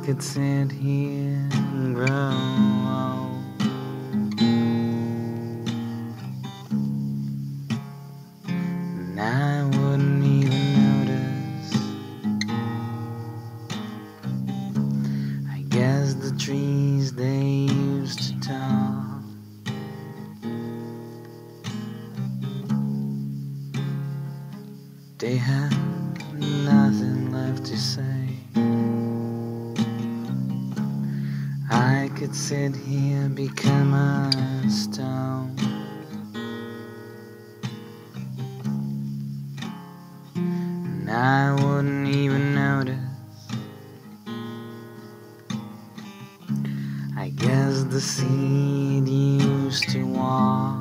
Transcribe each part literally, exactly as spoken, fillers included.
could sit here and grow old, and I wouldn't even notice. I guess the trees they used to talk, they have nothing left to say. I could sit here and become a stone, and I wouldn't even notice. I guess the seed used to walk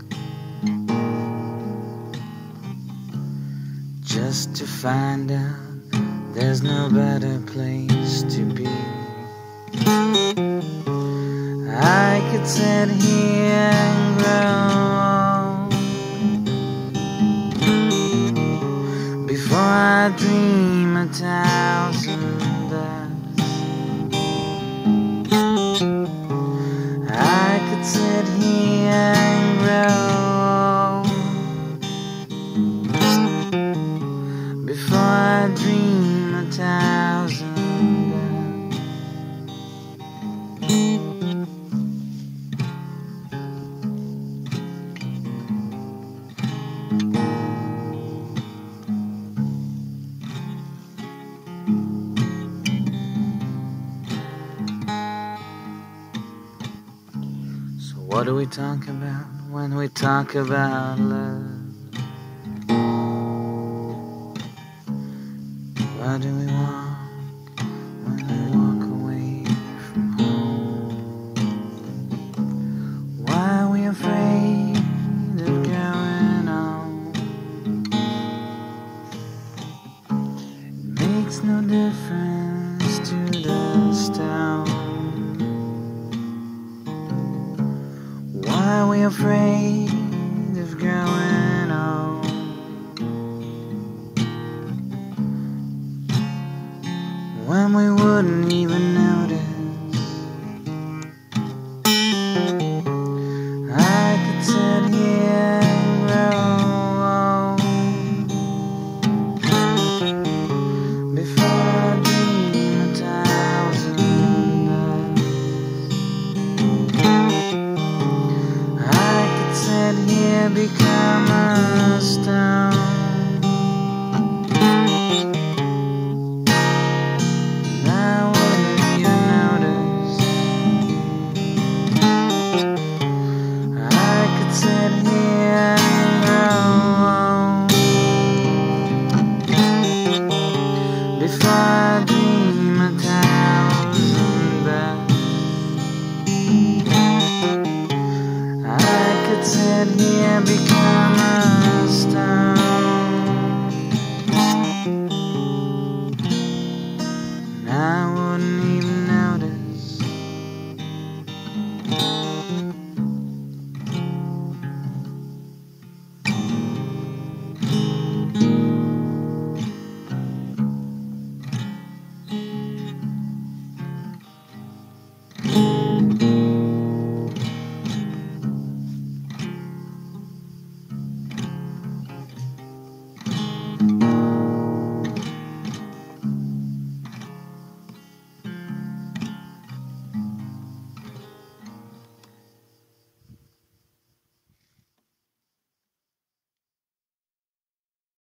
just to find out there's no better place to be. I could sit here and grow old before I dream a thousand deaths. I could sit here and grow old before I dream a thousand deaths. So what do we talk about when we talk about love? Why do we walk when we walk away from home? Why are we afraid of going on? It makes no difference to the stone. Why are we afraid of growing old? When we wouldn't even